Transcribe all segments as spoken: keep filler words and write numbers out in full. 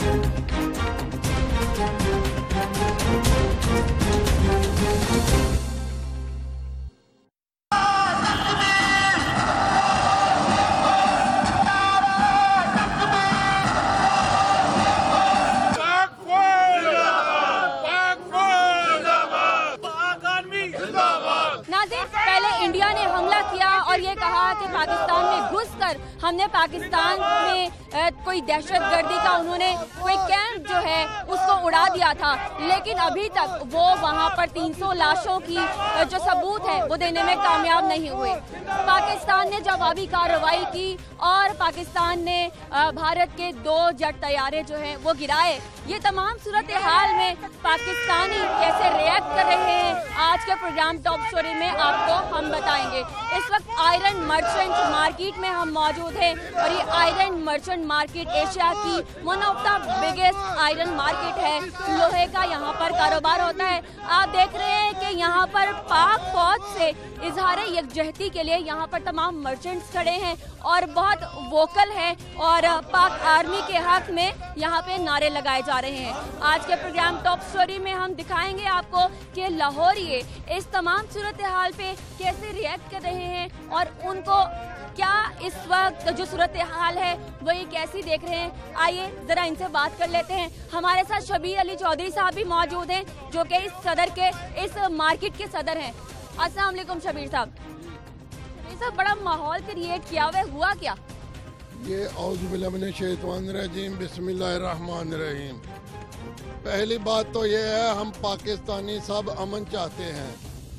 पाकिस्तान में घुसकर हमने पाकिस्तान में कोई दहशतगर्दी का उन्होंने कोई कैंप जो है उसको उड़ा दिया था, लेकिन अभी तक वो वहाँ पर तीन सौ लाशों की जो सबूत है वो देने में कामयाब नहीं हुए। पाकिस्तान ने जवाबी कार्रवाई की और पाकिस्तान ने भारत के दो जेट तैयारे जो हैं वो गिराए। ये तमाम सूरत हाल में पाकिस्तानी कैसे रिएक्ट कर रहे हैं आज के प्रोग्राम टॉप स्टोरी में आपको हम बताएंगे। इस वक्त आयरन मर्चेंट मार्केट में हम मौजूद हैं और ये आयरन मर्चेंट मार्केट एशिया की one of the biggest iron market है। लोहे का यहाँ पर कारोबार होता है। आप देख रहे हैं कि यहाँ पर पाक फौज से इजहार यकजहती के लिए यहाँ पर तमाम मर्चेंट्स खड़े हैं और बहुत वोकल हैं और पाक आर्मी के हक में यहाँ पे नारे लगाए जा रहे हैं। आज के प्रोग्राम टॉप स्टोरी में हम दिखाएंगे आपको कि लाहौरिये इस तमाम सूरत हाल पे कैसे रिएक्ट कर रहे हैं और उनको क्या इस वक्त जो सूरत हाल है वो ये कैसी देख रहे हैं। आइए जरा इनसे बात कर लेते हैं। हमारे साथ शबीर अली चौधरी साहब भी मौजूद हैं जो कि इस सदर के इस मार्केट के सदर हैं। अस्सलाम वालेकुम शबीर साहब। शबीर साहब, बड़ा माहौल क्रिएट किया हुआ, हुआ क्या? ये औज़ु बिल्लाहि मिनश शैतानिर रजीम बिस्मिल्लाहिर रहमानिर रहीम। पहली बात तो ये है हम पाकिस्तानी सब अमन चाहते हैं,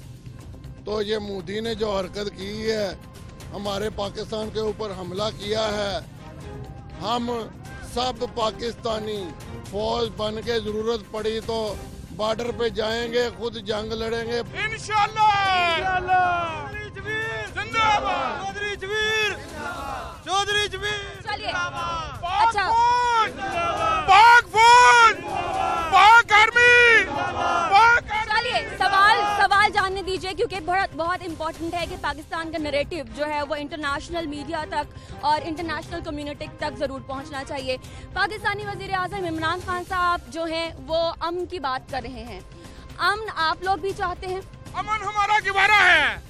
तो ये मोदी ने जो हरकत की है हमारे पाकिस्तान के ऊपर हमला किया है, हम सब पाकिस्तानी फौज बन के जरूरत पड़ी तो बॉर्डर पे जाएंगे, खुद जंग लड़ेंगे इंशाल्लाह। चौधरी जमीर, चौधरी जमीर। चलिए, अच्छा, पाक फौज, पाक आर्मी। चलिए सवाल सवाल जानने दीजिए क्योंकि बहुत बहुत इम्पोर्टेंट है कि पाकिस्तान का नैरेटिव जो है वो इंटरनेशनल मीडिया तक और इंटरनेशनल कम्युनिटी तक जरूर पहुंचना चाहिए। पाकिस्तानी वजीर आज़म इमरान खान साहब जो हैं वो अमन की बात कर रहे हैं। अमन आप लोग भी चाहते हैं? अमन हमारा किबारा है।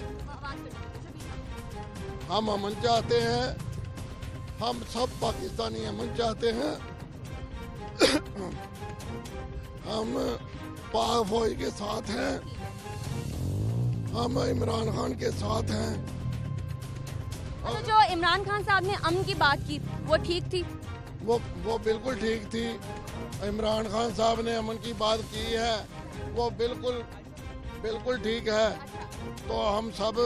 हम अमन चाहते हैं, हम सब पाकिस्तानी अमन चाहते हैं। हम पाक फौज के साथ हैं, हम इमरान खान के साथ हैं। तो जो इमरान खान साहब ने अमन की बात की वो ठीक थी? वो वो बिल्कुल ठीक थी। इमरान खान साहब ने अमन की बात की है वो बिल्कुल बिल्कुल ठीक है, तो हम सब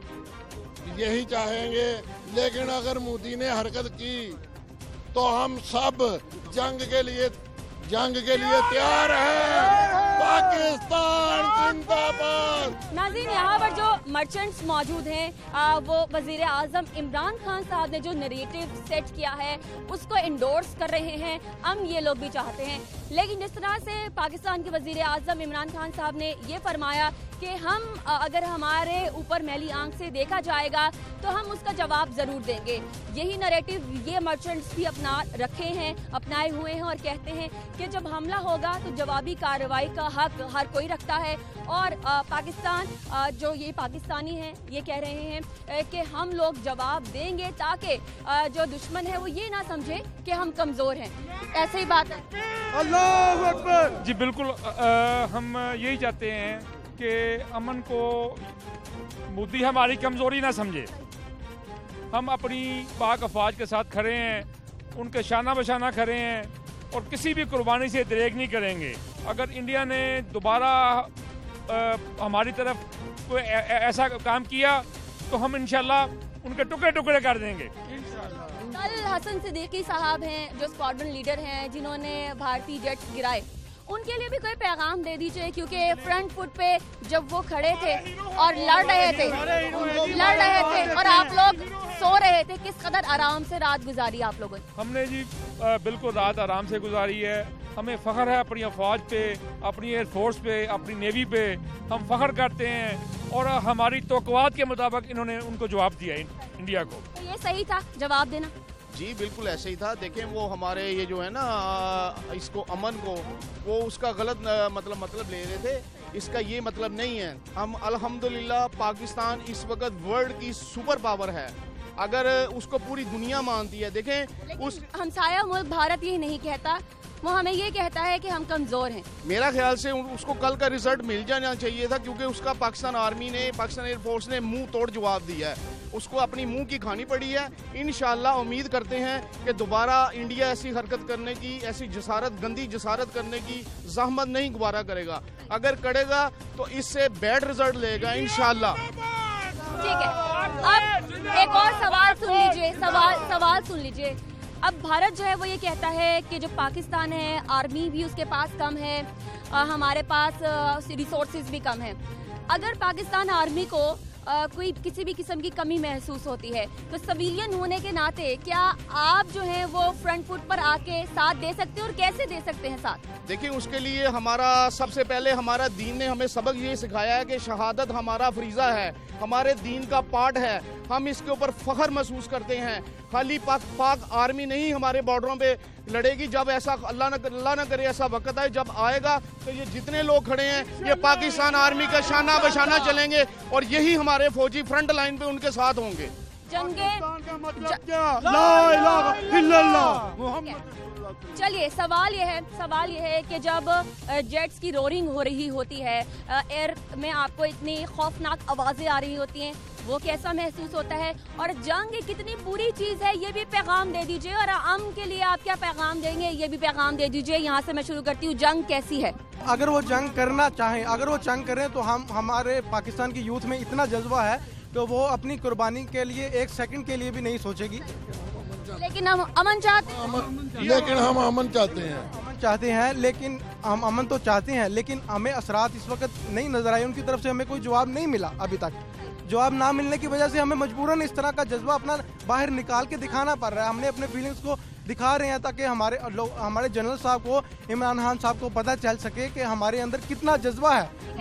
यही चाहेंगे। लेकिन अगर मोदी ने हरकत की तो हम सब जंग के लिए जंग के लिए तैयार हैं। पाकिस्तान जिंदाबाद। नाज़रीन, यहाँ पर जो मर्चेंट्स मौजूद हैं आ, वो वजीर आज़म इमरान खान साहब ने जो नैरेटिव सेट किया है उसको इंडोर्स कर रहे हैं। हम ये लोग भी चाहते हैं, लेकिन जिस तरह से पाकिस्तान के वजीर आज़म इमरान खान साहब ने ये फरमाया कि हम अगर हमारे ऊपर मैली आंख से देखा जाएगा तो हम उसका जवाब ज़रूर देंगे। यही नैरेटिव ये मर्चेंट्स भी अपना रखे हैं, अपनाए हुए हैं और कहते हैं कि जब हमला होगा तो जवाबी कार्रवाई का हक हर कोई रखता है। और आ, पाकिस्तान आ, जो ये पाकिस्तानी हैं ये कह रहे हैं कि हम लोग जवाब देंगे ताकि जो दुश्मन है वो ये ना समझे कि हम कमज़ोर हैं। ऐसे ही बात है। अल्लाहू अकबर। जी बिल्कुल, आ, हम यही चाहते हैं कि अमन को मोदी हमारी कमज़ोरी ना समझे। हम अपनी पाक अफवाज के साथ खड़े हैं, उनके शाना बशाना खड़े हैं और किसी भी कुर्बानी से दरेग नहीं करेंगे। अगर इंडिया ने दोबारा हमारी तरफ कोई ऐसा काम किया तो हम इंशाल्लाह उनके टुकड़े टुकड़े कर देंगे। कल हसन सिद्दीकी साहब हैं जो स्क्वाड्रन लीडर हैं जिन्होंने भारतीय जेट्स गिराए, उनके लिए भी कोई पैगाम दे दीजिए क्योंकि फ्रंट फुट पे जब वो खड़े थे और लड़ रहे थे लड़ रहे थे और आप लोग सो रहे थे, किस कदर आराम से रात गुजारी आप लोगों ने? हमने जी बिल्कुल रात आराम से गुजारी है। हमें फ़ख्र है अपनी अफवाज पे, अपनी एयरफोर्स पे, अपनी नेवी पे हम फ़ख्र करते हैं और हमारी तौक़ुआत के मुताबिक इन्होंने उनको जवाब दिया इंडिया को। तो ये सही था जवाब देना? جی بالکل ایسے ہی تھا. دیکھیں وہ ہمارے یہ جو ہے نا اس کو امن کو وہ اس کا غلط مطلب مطلب لے رہے تھے. اس کا یہ مطلب نہیں ہے. ہم الحمدللہ پاکستان اس وقت ورلڈ کی سپر پاور ہے, اگر اس کو پوری دنیا مانتی ہے. دیکھیں اس ہمسایہ ملک بھارت یہ نہیں کہتا, وہ ہمیں یہ کہتا ہے کہ ہم کمزور ہیں. میرا خیال سے اس کو کل کا ریزلٹ مل جانا چاہیے تھا, کیونکہ اس کا پاکستان آرمی نے پاکستان ایئر فورس نے منہ توڑ جواب دیا ہے. اس کو اپنی منہ کی کھانی پڑی ہے. انشاءاللہ امید کرتے ہیں کہ دوبارہ انڈیا ایسی حرکت کرنے کی, ایسی جسارت گندی جسارت کرنے کی زحمت نہیں گوارا کرے گا. اگر کرے گا تو اس سے بیڈ ریزلٹ لے گا انشاءاللہ. ٹھیک ہے, اب ایک اور سوال سن لیجئے, سوال سوال سن لیجئے. اب بھارت جو ہے وہ یہ کہتا ہے کہ جو پاکستان ہے آرمی بھی اس کے پاس کم ہے, ہمارے پاس ریسورسز بھی کم ہیں. اگر پاکستان آرمی کو کوئی کسی بھی قسم کی کمی محسوس ہوتی ہے تو سویلین ہونے کے ناطے کیا آپ جو ہیں وہ فرنٹ فٹ پر آ کے ساتھ دے سکتے ہیں, اور کیسے دے سکتے ہیں ساتھ؟ دیکھیں اس کے لیے ہمارا سب سے پہلے ہمارا دین نے ہمیں سبق یہ سکھایا ہے کہ شہادت ہمارا فریضہ ہے, ہمارے دین کا پارٹ ہے. ہم اس کے اوپر فخر محسوس کرتے ہیں. خالی پاک پاک آرمی نہیں ہمارے بارڈروں پہ لڑے گی. جب ایسا اللہ نہ اللہ نہ کرے ایسا وقت آئے جب آئے گا تو یہ جتنے لوگ کھڑے ہیں یہ پاکستان آرمی کا شانہ بشانہ چلیں گے, اور یہی ہمارے فوجی فرنٹ لائن پہ ان کے ساتھ ہوں گے. چلیے سوال یہ ہے سوال یہ ہے کہ جب جیٹس کی رورنگ ہو رہی ہوتی ہے, ایئر میں آپ کو اتنی خوفناک آوازیں آ رہی ہوتی ہیں, وہ کیسا محسوس ہوتا ہے؟ اور جنگ کتنی بری چیز ہے یہ بھی پیغام دے دیجئے, اور امن کے لیے آپ کیا پیغام دیں گے یہ بھی پیغام دے دیجئے. یہاں سے میں شروع کرتی ہوں, جنگ کیسی ہے؟ اگر وہ جنگ کرنا چاہیں, اگر وہ جنگ کریں تو ہم ہمارے پاکستان کی یوتھ میں اتنا جذبہ ہے کہ وہ اپنی قربانی کے لیے ایک سیکنڈ کے لیے بھی نہیں سوچے گی. لیکن ہم امن چاہتے ہیں, لیکن ہم امن چاہتے ہیں امن چاہتے ہیں لیکن ہم امن تو چاہتے ہیں, لیکن ہمیں اثرات اس وقت نہیں نظر آئے. ان کی طرف سے ہمیں کوئی جواب نہیں ملا ابھی تک. جواب نہ ملنے کی وجہ سے ہمیں مجبوراً اس طرح کا جذبہ اپنا باہر نکال کے دکھانا پڑ رہا ہے. ہم نے اپنے فیلنگز کو دکھا رہے ہیں تاکہ ہمارے ہمارے جنرل صاحب کو, عمران خان صاحب کو پتہ چل سکے کہ ہمارے اندر کتنا جذبہ ہے.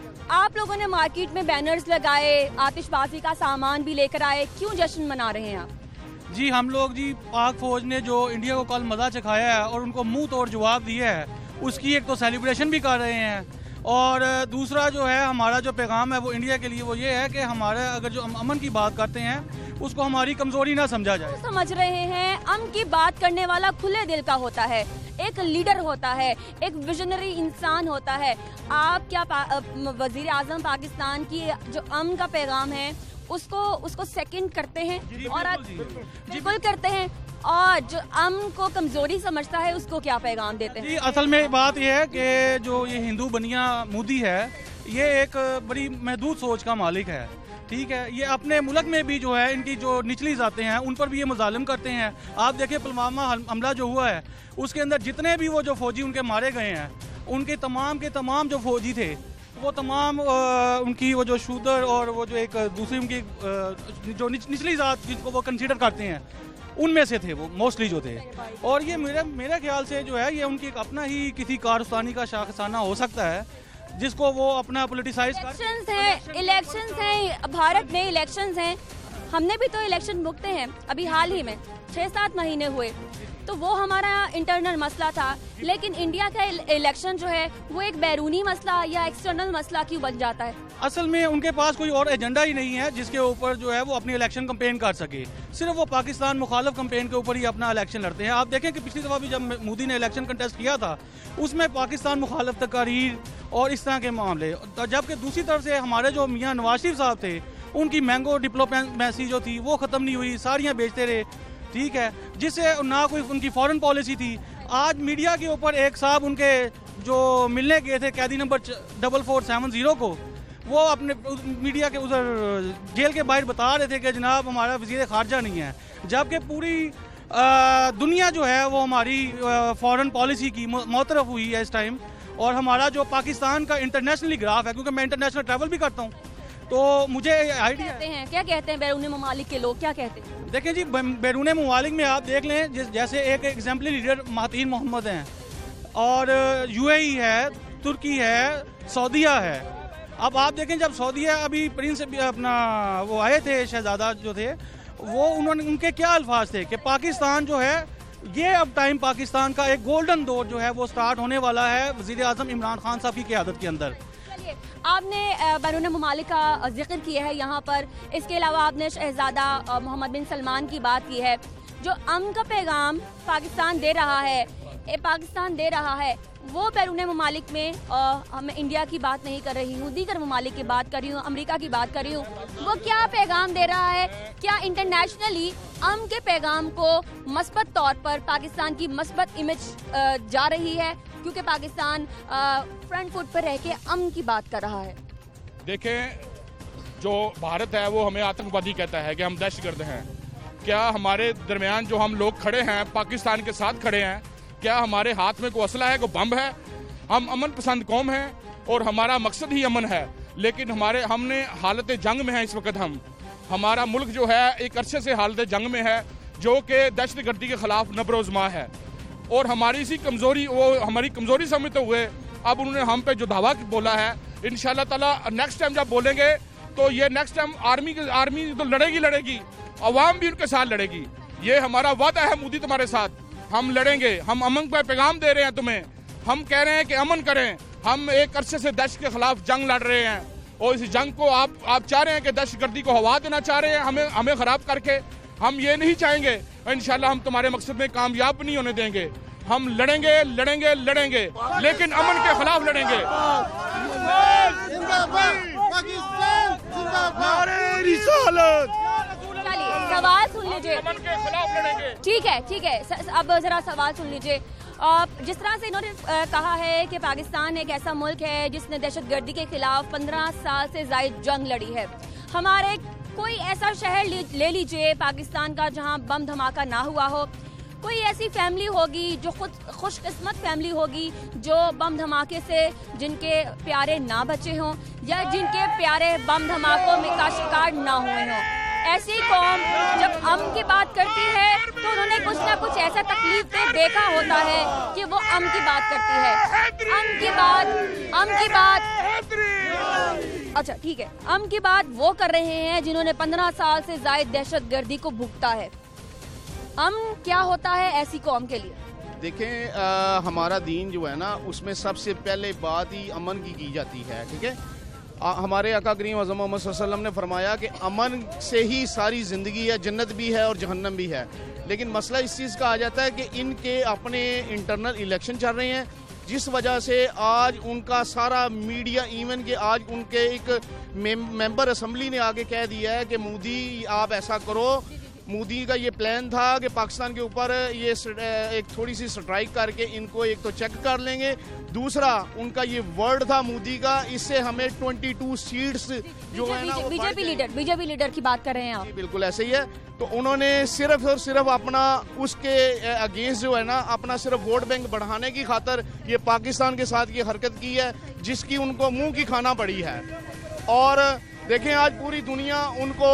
آپ لوگوں نے مارکیٹ میں بینرز لگائے, آتش بازی کا سامان بھی لے کر آئے, کیوں جشن منا رہے ہیں آپ؟ جی ہم لوگ جی پاک فوج نے جو انڈیا کو کل مزہ چکھایا ہے اور ان کو منہ توڑ جواب دیا ہے, اس کی ایک تو سیلیبریشن بھی کر رہے ہیں, اور دوسرا جو ہے ہمارا جو پیغام ہے وہ انڈیا کے لیے وہ یہ ہے کہ ہمارا اگر جو ہم امن کی بات کرتے ہیں اس کو ہماری کمزوری نہ سمجھا جائے. سمجھ رہے ہیں امن کی بات کرنے والا کھلے دل کا ہوتا ہے, ایک لیڈر ہوتا ہے, ایک ویژنری انسان ہوتا ہے. آپ کیا وزیر اعظم پاکستان کی جو امن کا پیغام ہے اس کو اس کو سیکنڈ کرتے ہیں؟ اور بالکل کرتے ہیں. اور جو امن کو کمزوری سمجھتا ہے اس کو کیا پیغام دیتے ہیں؟ جی اصل میں بات یہ ہے کہ جو یہ ہندو بنیا مودی ہے یہ ایک بڑی محدود سوچ کا مالک ہے. ٹھیک ہے, یہ اپنے ملک میں بھی جو ہے ان کی جو نچلی ذاتیں ہیں ان پر بھی یہ مظالم کرتے ہیں. آپ دیکھیں پلوامہ حملہ جو ہوا ہے اس کے اندر جتنے بھی وہ جو فوجی ان کے مارے گئے ہیں ان کے تمام کے تمام جو فوجی تھے وہ تمام ان کی وہ جو شودر اور وہ جو ایک دوسری ان کی جو نچلی ذات جس کو وہ کنسیڈر کرتے ہیں ان میں سے تھے وہ موسٹلی جو تھے. اور یہ میرے میرے خیال سے جو ہے یہ ان کی ایک اپنا ہی کسی کارستانی کا شاخسانہ ہو سکتا ہے جس کو وہ اپنا پولیٹیسائز کر. الیکشنز ہیں الیکشنز ہیں بھارت میں الیکشنز ہیں. ہم نے بھی تو الیکشن بھگتے ہیں ابھی حال ہی میں, چھ سات مہینے ہوئے, تو وہ ہمارا انٹرنل مسئلہ تھا. لیکن انڈیا کا الیکشن جو ہے وہ ایک بیرونی مسئلہ یا ایکسٹرنل مسئلہ کیوں بن جاتا ہے؟ اصل میں ان کے پاس کوئی اور ایجنڈا ہی نہیں ہے جس کے اوپر جو ہے وہ اپنی الیکشن کمپین کر سکے. صرف وہ پاکستان مخالف کمپین کے اوپر ہی اپنا الیکشن لڑتے ہیں. آپ دیکھیں کہ پچھلی دفعہ بھی جب مودی نے الیکشن کنٹیسٹ کیا تھا اس میں پاکستان مخالف تقاریر اور اس طرح کے معاملے, جبکہ دوسری طرف سے ہمارے جو میاں نواز شریف صاحب تھے ان کی مینگو ڈپلومیسی جو تھی وہ ختم نہیں ہوئی, ساریاں بیچتے رہے. ٹھیک ہے, جس سے نہ کوئی ان کی فورن پالیسی تھی. آج میڈیا کے اوپر ایک صاحب ان کے جو ملنے گئے تھے قیدی number double four seven zero کو, وہ اپنے میڈیا کے ادھر جیل کے باہر بتا رہے تھے کہ جناب ہمارا وزیر خارجہ نہیں ہے, جبکہ پوری دنیا جو ہے وہ ہماری فورن پالیسی کی معترف ہوئی ہے اس ٹائم. اور ہمارا جو پاکستان کا انٹرنیشنلی گراف ہے, کیونکہ میں انٹرنیشنل ٹریول بھی کرتا ہوں تو مجھے آئیڈیا ہے. کیا کہتے ہیں بیرون ممالک کے لوگ, کیا کہتے ہیں؟ دیکھیں جی بیرون ممالک میں آپ دیکھ لیں جیسے ایک ایگزامپلری لیڈر مہاتیر محمد ہیں, اور یو اے ای ہے, ترکی ہے, سعودیہ ہے. اب آپ دیکھیں جب سعودیہ ابھی پرنس اپنا وہ آئے تھے شہزادہ جو تھے وہ انہوں نے ان کے کیا الفاظ تھے کہ پاکستان جو ہے یہ اب ٹائم پاکستان کا ایک گولڈن دور جو ہے وہ سٹارٹ ہونے والا ہے وزیر اعظم عمران خان صاحب کی قیادت کے اندر. آپ نے بیرون ممالک کا ذکر کیا ہے یہاں پر, اس کے علاوہ آپ نے شہزادہ محمد بن سلمان کی بات کی ہے. جو امن کا پیغام پاکستان دے رہا ہے پاکستان دے رہا ہے وہ بیرون ممالک میں, میں انڈیا کی بات نہیں کر رہی ہوں, دیگر ممالک کی بات کر رہی ہوں, امریکہ کی بات کر رہی ہوں, وہ کیا پیغام دے رہا ہے؟ کیا انٹرنیشنلی امن کے پیغام کو مثبت طور پر پاکستان کی مثبت امیج جا رہی ہے کیونکہ پاکستان فرنٹ فٹ پر رہ کے امن کی بات کر رہا ہے؟ دیکھیں, جو بھارت ہے وہ ہمیں آتنکوادی کہتا ہے کہ ہم دہشت گرد ہیں. کیا ہمارے درمیان جو ہم لوگ کھڑے ہیں پاکستان کے ساتھ کھڑے ہیں, کیا ہمارے ہاتھ میں کوئی اسلحہ ہے, کوئی بم ہے؟ ہم امن پسند قوم ہیں اور ہمارا مقصد ہی امن ہے, لیکن ہمارے ہم نے حالت جنگ میں ہیں اس وقت. ہم ہمارا ملک جو ہے ایک عرصے سے حالت جنگ میں ہے جو کہ دہشت گردی کے خلاف نبرو ازما ہے, اور ہماری اسی کمزوری وہ ہماری کمزوری سمجھتے ہوئے اب انہوں نے ہم پہ جو دعویٰ بولا ہے, انشاءاللہ تعالیٰ نیکسٹ ٹائم جب بولیں گے تو یہ نیکسٹ ٹائم آرمی آرمی تو لڑے گی لڑے گی عوام بھی ان کے ساتھ لڑے گی. یہ ہمارا وعدہ ہے مودی تمہارے ساتھ, ہم لڑیں گے. ہم امن کا پیغام دے رہے ہیں تمہیں, ہم کہہ رہے ہیں کہ امن کریں. ہم ایک عرصے سے دہشت کے خلاف جنگ لڑ رہے ہیں اور اس جنگ کو آپ آپ چاہ رہے ہیں کہ دہشت گردی کو ہوا دینا چاہ رہے ہیں ہمیں ہمیں خراب کر کے. ہم یہ نہیں چاہیں گے, انشاءاللہ ہم تمہارے مقصد میں کامیاب نہیں ہونے دیں گے. ہم لڑیں گے لڑیں گے لڑیں گے لیکن امن کے خلاف لڑیں گے. سوال سن لیجیے, ٹھیک ہے ٹھیک ہے اب ذرا سوال سن لیجیے. جس طرح سے انہوں نے کہا ہے کہ پاکستان ایک ایسا ملک ہے جس نے دہشت گردی کے خلاف پندرہ سال سے زائد جنگ لڑی ہے. ہمارے کوئی ایسا شہر لے لیجیے پاکستان کا جہاں بم دھماکہ نہ ہوا ہو, کوئی ایسی فیملی ہوگی جو خود خوش قسمت فیملی ہوگی جو بم دھماکے سے جن کے پیارے نہ بچے ہوں یا جن کے پیارے بم دھماکوں میں کا شکار نہ ہوئے ہوں. ایسی قوم جب امن کی بات کرتی ہے تو انہوں نے کچھ نہ کچھ ایسا تکلیف دے دیکھا ہوتا ہے کہ وہ امن کی بات کرتی ہے. امن کی بات امن کی بات اچھا ٹھیک ہے امن کی بات وہ کر رہے ہیں جنہوں نے پندرہ سال سے زائد دہشت گردی کو بھگتا ہے. امن کیا ہوتا ہے ایسی قوم کے لیے؟ دیکھیں آ, ہمارا دین جو ہے نا اس میں سب سے پہلے بات ہی امن کی کی جاتی ہے. ٹھیک ہے, ہمارے آقا کریم اعظم محمد صلی اللہ علیہ وسلم نے فرمایا کہ امن سے ہی ساری زندگی ہے, جنت بھی ہے اور جہنم بھی ہے. لیکن مسئلہ اس چیز کا آ جاتا ہے کہ ان کے اپنے انٹرنل الیکشن چل رہے ہیں جس وجہ سے آج ان کا سارا میڈیا ایون کہ آج ان کے ایک ممبر اسمبلی نے آگے کہہ دیا ہے کہ مودی آپ ایسا کرو. مودی کا یہ پلان تھا کہ پاکستان کے اوپر یہ ایک تھوڑی سی سٹرائک کر کے ان کو ایک تو چیک کر لیں گے, دوسرا ان کا یہ ورڈ تھا مودی کا اس سے ہمیں بائیس سیٹس جو ہے نا B J P leader B J P leader کی بات کر رہے ہیں آپ؟ بالکل ایسے ہی ہے. تو انہوں نے صرف اور صرف اپنا اس کے اگینسٹ جو ہے نا اپنا صرف ووٹ بینک بڑھانے کی خاطر یہ پاکستان کے ساتھ یہ حرکت کی ہے جس کی ان کو منہ کی کھانا پڑی ہے. اور دیکھیں آج پوری دنیا ان کو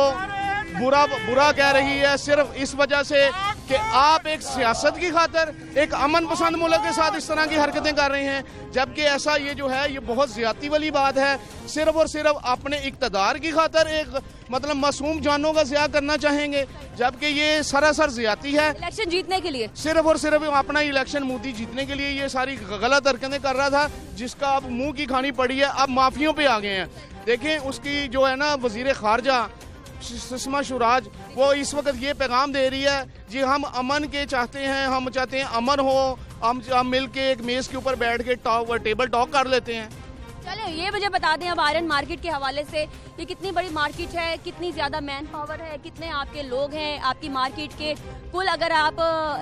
برا برا کہہ رہی ہے صرف اس وجہ سے کہ آپ ایک سیاست کی خاطر ایک امن پسند ملک کے ساتھ اس طرح کی حرکتیں کر رہے ہیں, جبکہ ایسا یہ جو ہے یہ بہت زیادتی والی بات ہے. صرف اور صرف اپنے اقتدار کی خاطر ایک مطلب معصوم جانوں کا ضیاع کرنا چاہیں گے, جبکہ یہ سراسر زیادتی ہے الیکشن جیتنے کے لیے. صرف اور صرف اپنا الیکشن مودی جیتنے کے لیے یہ ساری غلط حرکتیں کر رہا تھا جس کا اب منہ کی کھانی پڑی ہے. اب مافیوں پہ آ گئے ہیں. دیکھیں اس کی جو ہے نا وزیر خارجہ سشما سوراج وہ اس وقت یہ پیغام دے رہی ہے جی ہم امن کے چاہتے ہیں, ہم چاہتے ہیں امن ہو, ہم ہم مل کے ایک میز کے اوپر بیٹھ کے ٹیبل ٹاک کر لیتے ہیں. چلیں یہ مجھے بتا دیں اب آئرن مارکیٹ کے حوالے سے یہ کتنی بڑی مارکیٹ ہے, کتنی زیادہ مین پاور ہے, کتنے آپ کے لوگ ہیں آپ کی مارکیٹ کے کل, اگر آپ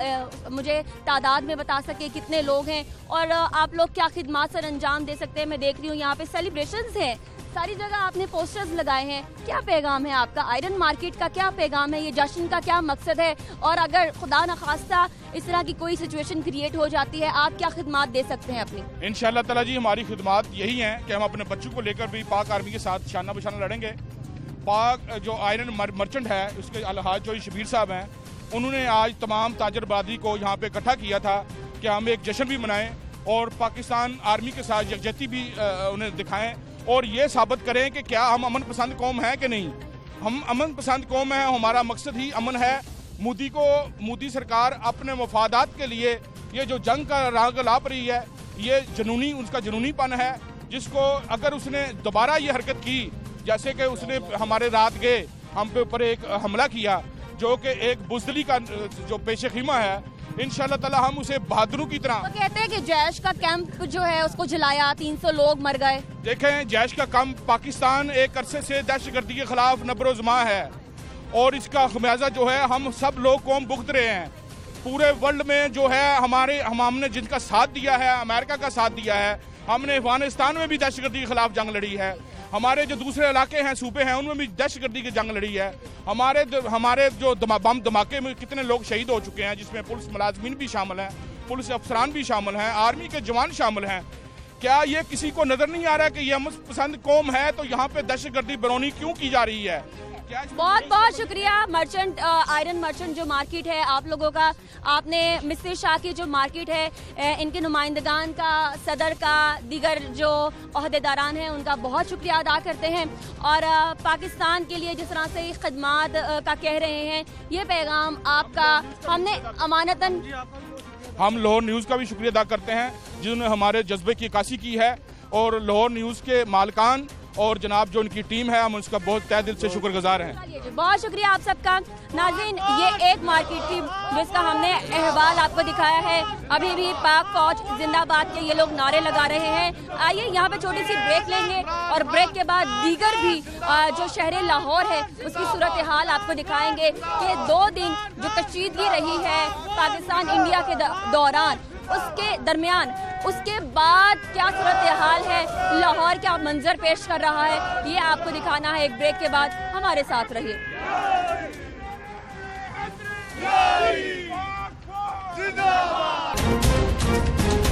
مجھے تعداد میں بتا سکیں کتنے لوگ ہیں اور آپ لوگ کیا خدمات سر انجام دے سکتے ہیں. میں دیکھ رہی ہوں یہاں پہ سیلیبریشنز ہیں, ساری جگہ آپ نے پوسٹرز لگائے ہیں. کیا پیغام ہے آپ کا آئرن مارکیٹ کا, کیا پیغام ہے, یہ جشن کا کیا مقصد ہے, اور اگر خدا نخواستہ اس طرح کی کوئی سچویشن کریٹ ہو جاتی ہے آپ کیا خدمات دے سکتے ہیں اپنی؟ انشاءاللہ تعالیٰ جی ہماری خدمات یہی ہیں کہ ہم اپنے بچوں کو لے کر بھی پاک آرمی کے ساتھ شانہ بشانہ لڑیں گے. پاک جو آئرن مرچنٹ ہے اس کے الحاج جو شبیر صاحب ہیں انہوں نے آج تمام تاجر برادری کو یہاں پہ اکٹھا کیا تھا کہ ہم ایک جشن بھی منائیں اور پاکستان آرمی کے ساتھ یکجہتی بھی انہیں دکھائیں اور یہ ثابت کریں کہ کیا ہم امن پسند قوم ہیں کہ نہیں. ہم امن پسند قوم ہیں, ہمارا مقصد ہی امن ہے. مودی کو مودی سرکار اپنے مفادات کے لیے یہ جو جنگ کا راگ لاپ رہی ہے, یہ جنونی اس کا جنونی پن ہے, جس کو اگر اس نے دوبارہ یہ حرکت کی, جیسے کہ اس نے ہمارے رات گئے ہم پہ اوپر ایک حملہ کیا جو کہ ایک بزدلی کا جو پیش خیمہ ہے, انشاءاللہ تعالی ہم اسے بہادروں کی طرح. وہ کہتے ہیں کہ جیش کا کیمپ جو ہے اس کو جلایا, تین سو لوگ مر گئے. دیکھیں, جیش کا کیمپ پاکستان ایک عرصے سے دہشت گردی کے خلاف نبر و زماں ہے, اور اس کا خمیازہ جو ہے ہم سب لوگ قوم بھگت رہے ہیں. پورے ورلڈ میں جو ہے ہمارے ہم نے جن کا ساتھ دیا ہے, امریکہ کا ساتھ دیا ہے, ہم نے افغانستان میں بھی دہشت گردی کے خلاف جنگ لڑی ہے, ہمارے جو دوسرے علاقے ہیں صوبے ہیں ان میں بھی دہشت گردی کی جنگ لڑی ہے. ہمارے ہمارے جو بم دھماکے میں کتنے لوگ شہید ہو چکے ہیں, جس میں پولیس ملازمین بھی شامل ہیں, پولیس افسران بھی شامل ہیں, آرمی کے جوان شامل ہیں. کیا یہ کسی کو نظر نہیں آ رہا کہ یہ امن پسند قوم ہے تو یہاں پہ دہشت گردی برونی کیوں کی جا رہی ہے؟ بہت بہت شکریہ. مرچنٹ آئرن مرچنٹ جو مارکیٹ ہے آپ لوگوں کا, آپ نے مستر شاہ کی جو مارکیٹ ہے ان کے نمائندگان کا, صدر کا, دیگر جو عہدیداران ہیں ان کا بہت شکریہ ادا کرتے ہیں. اور پاکستان کے لیے جس طرح سے خدمات کا کہہ رہے ہیں, یہ پیغام آپ کا ہم نے امانتاً. ہم لاہور نیوز کا بھی شکریہ ادا کرتے ہیں جنہوں نے ہمارے جذبے کی عکاسی کی ہے, اور لاہور نیوز کے مالکان اور جناب جو ان کی ٹیم ہے, ہم اس کا بہت تہ دل سے شکر گزار ہیں. بہت شکریہ آپ سب کا. ناظرین, یہ ایک مارکیٹ تھی جس کا ہم نے احوال آپ کو دکھایا ہے. ابھی بھی پاک فوج زندہ باد کے یہ لوگ نعرے لگا رہے ہیں. آئیے یہاں پہ چھوٹی سی بریک لیں گے, اور بریک کے بعد دیگر بھی جو شہر لاہور ہے اس کی صورتحال آپ کو دکھائیں گے کہ دو دن جو کشیدگی رہی ہے پاکستان انڈیا کے دوران, اس کے درمیان اس کے بعد کیا صورتحال ہے, لاہور کیا منظر پیش کر رہا ہے, یہ آپ کو دکھانا ہے ایک بریک کے بعد. ہمارے ساتھ رہیے. زندہ باد.